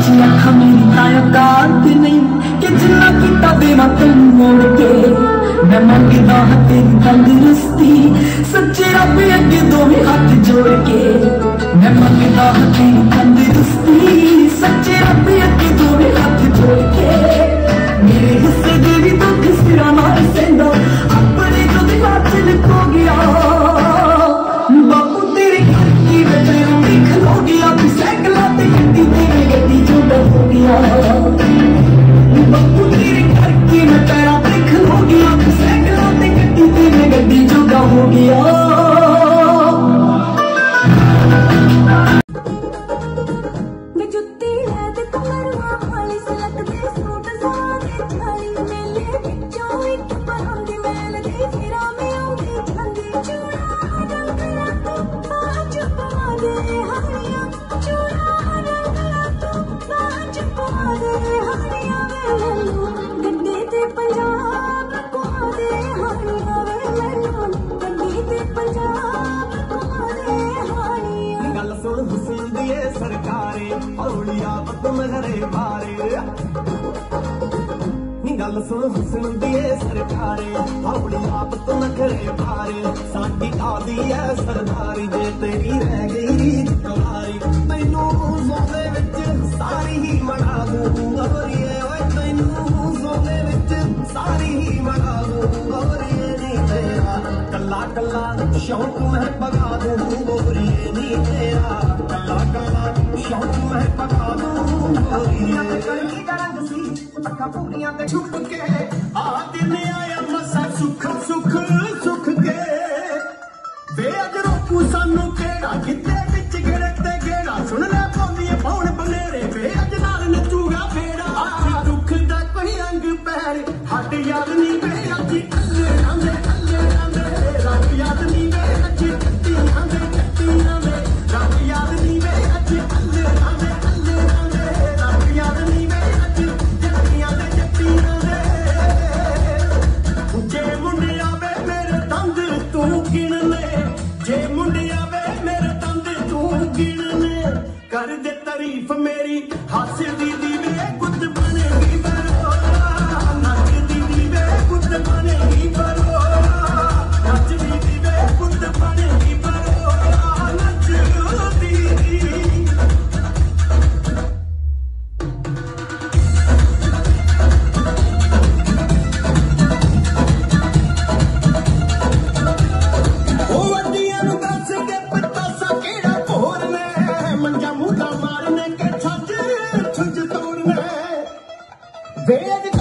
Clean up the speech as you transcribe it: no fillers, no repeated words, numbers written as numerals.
नीची अखा मेरी ताया काट नहीं कि जिन्ना किता देवा तेन मोड़ के मैं मंगदा हां तेरी तंदुरुस्ती सच्चे रब अगे दोवें हाथ जोड़ के मैं मंगदा हां तेरी तंदुरुस्ती सच्चे रब अगे दोवें हाथ जोड़ के मेरे हिस्से दे भी दुख सिरा नाल सेंदा अपने जो दिल च लिखो गया बापू तेरे घर की वजह देख लो गया तू साइकिलां ते गड्डी तेरे गड्डी जो हो गया बापू तेरे घर की मैं पैरा देख लो गया तू साइकिलां ते गड्डी तेरे गड्डी जो हो गया गल सुन हुसन दिए सरकारे अपनी आप तो नखरे मारे साडी आदी है सरदारी जे तेरी रह गई कवारी तैनू सोने विच सारी ही मना दूं गवरिए ओए तैनू सोने विच सारी ही मना दूं गवरिए नी तेरा कल्ला कल्ला शौक मैं पगा दूं गवरिए नी तेरा कल्ला कल्ला शौक मैं पगा दूं गवरिए करनी करंग सी अखा पूरियां ते छुप के आ दिन आया मसा सुख सुख सुख के वे अज रोकू सानू केड़ा किते विच गिरते गेड़ा सुन ले पौंदी पौन बनेरे वे अज नाल नचूगा बेड़ा दुख दा कोई अंग पैर हट याद नहीं वे अज अल्ले रांदे रब याद नहीं वे अज कट्टी आंदे रब याद नहीं वे अज अल्ले रांदे रब याद नहीं वे अज जट्टियां दे जट्टियां दे जे मुंडिया वे मेरे दंद तू गिन ले जे मुंडिया वे मेरे दंद तू गिन ले कर दे तारीफ मेरी हासिल दी वे गुद बनेगी बरोड़ा नच दी वे गुद बनेगी बरोड़ा नच दी वे गुद बनेगी बरोड़ा नच दी वे